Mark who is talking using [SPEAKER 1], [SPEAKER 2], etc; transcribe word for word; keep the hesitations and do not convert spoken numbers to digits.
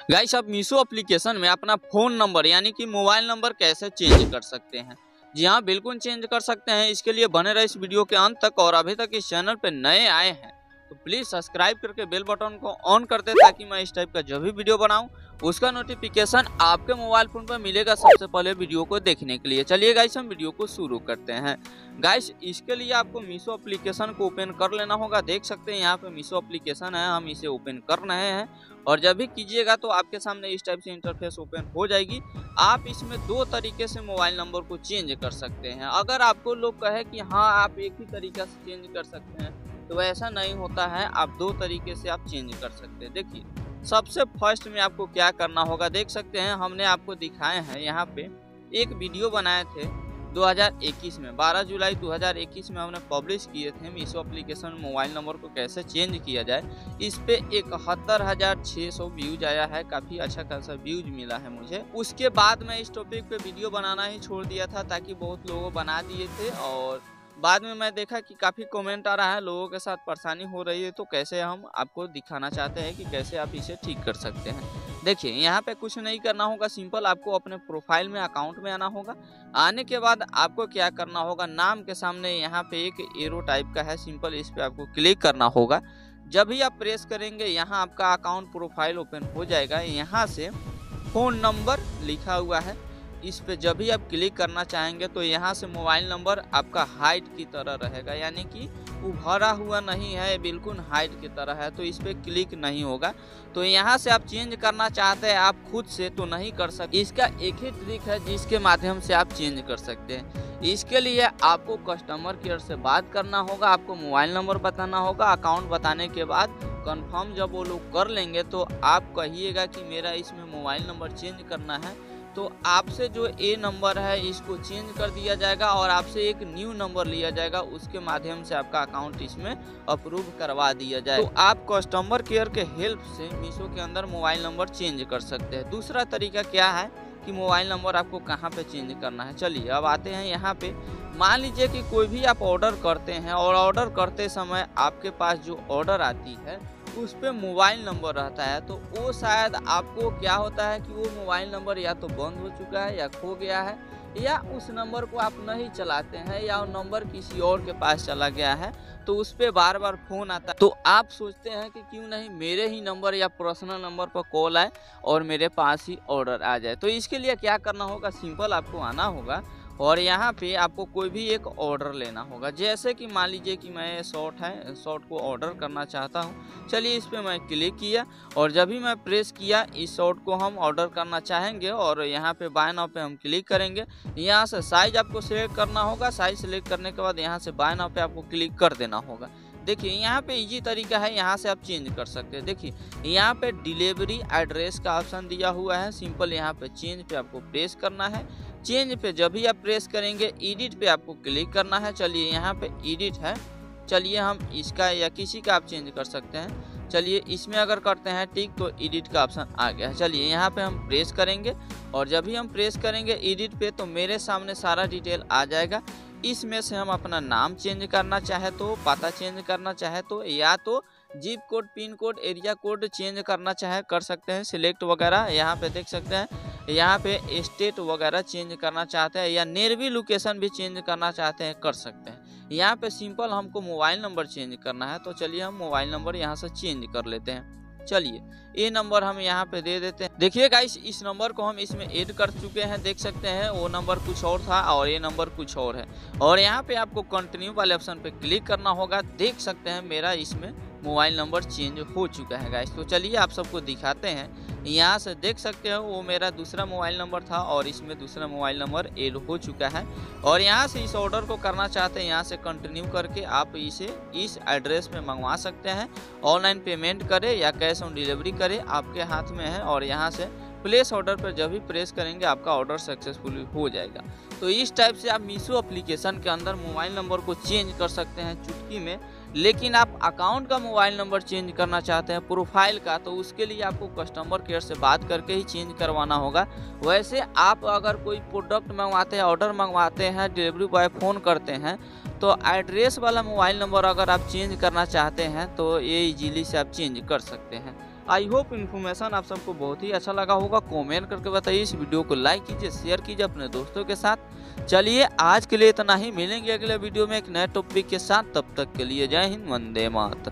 [SPEAKER 1] Guys, आप Meesho application में अपना फ़ोन नंबर यानी कि मोबाइल नंबर कैसे चेंज कर सकते हैं। जी हाँ, बिल्कुल चेंज कर सकते हैं। इसके लिए बने रहे इस वीडियो के अंत तक। और अभी तक इस चैनल पे नए आए हैं तो प्लीज़ सब्सक्राइब करके बेल बटन को ऑन कर दे, ताकि मैं इस टाइप का जो भी वीडियो बनाऊं उसका नोटिफिकेशन आपके मोबाइल फ़ोन पर मिलेगा सबसे पहले वीडियो को देखने के लिए। चलिए गाइस, हम वीडियो को शुरू करते हैं। गाइस, इसके लिए आपको मीशो एप्लीकेशन को ओपन कर लेना होगा। देख सकते हैं यहाँ पे मीशो एप्लीकेशन है, हम इसे ओपन कर रहे हैं। और जब भी कीजिएगा तो आपके सामने इस टाइप से इंटरफेस ओपन हो जाएगी। आप इसमें दो तरीके से मोबाइल नंबर को चेंज कर सकते हैं। अगर आपको लोग कहे कि हाँ आप एक ही तरीका से चेंज कर सकते हैं, तो ऐसा नहीं होता है। आप दो तरीके से आप चेंज कर सकते हैं। देखिए, सबसे फर्स्ट में आपको क्या करना होगा, देख सकते हैं हमने आपको दिखाए हैं यहाँ पे एक वीडियो बनाए थे दो हज़ार इक्कीस में, बारह जुलाई दो हज़ार इक्कीस में हमने पब्लिश किए थे मीशो एप्लीकेशन में मोबाइल नंबर को कैसे चेंज किया जाए। इस पे इकहत्तर हज़ार छः सौ व्यूज आया है, काफ़ी अच्छा खासा व्यूज मिला है मुझे। उसके बाद मैं इस टॉपिक पे वीडियो बनाना ही छोड़ दिया था, ताकि बहुत लोगों बना दिए थे। और बाद में मैं देखा कि काफ़ी कमेंट आ रहा है, लोगों के साथ परेशानी हो रही है, तो कैसे हम आपको दिखाना चाहते हैं कि कैसे आप इसे ठीक कर सकते हैं। देखिए, यहाँ पे कुछ नहीं करना होगा, सिंपल आपको अपने प्रोफाइल में अकाउंट में आना होगा। आने के बाद आपको क्या करना होगा, नाम के सामने यहाँ पे एक एरो टाइप का है, सिंपल इस पे आपको क्लिक करना होगा। जब भी आप प्रेस करेंगे यहाँ आपका अकाउंट प्रोफाइल ओपन हो जाएगा। यहाँ से फ़ोन नंबर लिखा हुआ है, इस पे जब भी आप क्लिक करना चाहेंगे तो यहाँ से मोबाइल नंबर आपका हाइट की तरह रहेगा, यानी कि उभरा हुआ नहीं है, बिल्कुल हाइट की तरह है, तो इस पे क्लिक नहीं होगा। तो यहाँ से आप चेंज करना चाहते हैं आप खुद से तो नहीं कर सकते। इसका एक ही ट्रिक है जिसके माध्यम से आप चेंज कर सकते हैं। इसके लिए आपको कस्टमर केयर से बात करना होगा, आपको मोबाइल नंबर बताना होगा। अकाउंट बताने के बाद कन्फर्म जब वो लोग कर लेंगे तो आप कहिएगा कि मेरा इसमें मोबाइल नंबर चेंज करना है, तो आपसे जो ए नंबर है इसको चेंज कर दिया जाएगा और आपसे एक न्यू नंबर लिया जाएगा। उसके माध्यम से आपका अकाउंट इसमें अप्रूव करवा दिया जाए। तो आप कस्टमर केयर के हेल्प से मीशो के अंदर मोबाइल नंबर चेंज कर सकते हैं। दूसरा तरीका क्या है कि मोबाइल नंबर आपको कहाँ पे चेंज करना है। चलिए अब आते हैं यहाँ पे। मान लीजिए कि कोई भी आप ऑर्डर करते हैं और ऑर्डर करते समय आपके पास जो ऑर्डर आती है उस पे मोबाइल नंबर रहता है, तो वो शायद आपको क्या होता है कि वो मोबाइल नंबर या तो बंद हो चुका है या खो गया है, या उस नंबर को आप नहीं चलाते हैं, या वो नंबर किसी और के पास चला गया है, तो उस पर बार बार फ़ोन आता है। तो आप सोचते हैं कि क्यों नहीं मेरे ही नंबर या पर्सनल नंबर पर कॉल आए और मेरे पास ही ऑर्डर आ जाए। तो इसके लिए क्या करना होगा, सिंपल आपको आना होगा और यहाँ पे आपको कोई भी एक ऑर्डर लेना होगा। जैसे कि मान लीजिए कि मैं शॉर्ट है शॉर्ट को ऑर्डर करना चाहता हूँ। चलिए इस पे मैं क्लिक किया और जब भी मैं प्रेस किया इस शॉर्ट को हम ऑर्डर करना चाहेंगे और यहाँ पे बाय नाउ पे हम क्लिक करेंगे। यहाँ से साइज आपको सिलेक्ट करना होगा। साइज सिलेक्ट करने के बाद यहाँ से बाय नाउ पे आपको क्लिक कर देना होगा। देखिए यहाँ पे इजी तरीका है, यहाँ से आप चेंज कर सकते हैं। देखिए यहाँ पे डिलीवरी एड्रेस का ऑप्शन दिया हुआ है, सिंपल यहाँ पे चेंज पे आपको प्रेस करना है। चेंज पे जब भी आप प्रेस करेंगे एडिट पे आपको क्लिक करना है। चलिए यहाँ पे एडिट है, चलिए हम इसका या किसी का आप चेंज कर सकते हैं। चलिए इसमें अगर करते हैं टिक तो एडिट का ऑप्शन आ गया है। चलिए यहाँ पे हम प्रेस करेंगे और जब भी हम प्रेस करेंगे एडिट पे तो मेरे सामने सारा डिटेल आ जाएगा। इसमें से हम अपना नाम चेंज करना चाहे तो, पता चेंज करना चाहे तो, या तो zip code, pin code, area code change करना चाहे कर सकते हैं। सिलेक्ट वगैरह यहाँ पे देख सकते हैं, यहाँ पे स्टेट वगैरह चेंज करना चाहते हैं या नियरबी लोकेशन भी चेंज करना चाहते हैं कर सकते हैं। यहाँ पे सिंपल हमको मोबाइल नंबर चेंज करना है, तो चलिए हम मोबाइल नंबर यहाँ से चेंज कर लेते हैं। चलिए ये नंबर हम यहाँ पे दे देते हैं। देखिए गाइस, इस नंबर को हम इसमें ऐड कर चुके हैं, देख सकते हैं वो नंबर कुछ और था और ये नंबर कुछ और है। और यहाँ पे आपको कंटिन्यू वाले ऑप्शन पे क्लिक करना होगा। देख सकते हैं मेरा इसमें मोबाइल नंबर चेंज हो चुका है गाइस। तो चलिए आप सबको दिखाते हैं। यहाँ से देख सकते हो वो मेरा दूसरा मोबाइल नंबर था और इसमें दूसरा मोबाइल नंबर ऐड हो चुका है। और यहाँ से इस ऑर्डर को करना चाहते हैं, यहाँ से कंटिन्यू करके आप इसे इस एड्रेस पे मंगवा सकते हैं। ऑनलाइन पेमेंट करें या कैश ऑन डिलीवरी करें, आपके हाथ में है। और यहाँ से प्लेस ऑर्डर पर जब भी प्रेस करेंगे आपका ऑर्डर सक्सेसफुली हो जाएगा। तो इस टाइप से आप मीशो एप्लीकेशन के अंदर मोबाइल नंबर को चेंज कर सकते हैं चुटकी में। लेकिन आप अकाउंट का मोबाइल नंबर चेंज करना चाहते हैं प्रोफाइल का, तो उसके लिए आपको कस्टमर केयर से बात करके ही चेंज करवाना होगा। वैसे आप अगर कोई प्रोडक्ट मंगवाते हैं, ऑर्डर मंगवाते हैं, डिलीवरी बॉय फ़ोन करते हैं, तो एड्रेस वाला मोबाइल नंबर अगर आप चेंज करना चाहते हैं तो ये इजीली से आप चेंज कर सकते हैं। आई होप इन्फॉर्मेशन आप सबको बहुत ही अच्छा लगा होगा। कमेंट करके बताइए, इस वीडियो को लाइक कीजिए, शेयर कीजिए अपने दोस्तों के साथ। चलिए आज के लिए इतना ही, मिलेंगे अगले वीडियो में एक नए टॉपिक के साथ। तब तक के लिए जय हिंद, वंदे मातरम।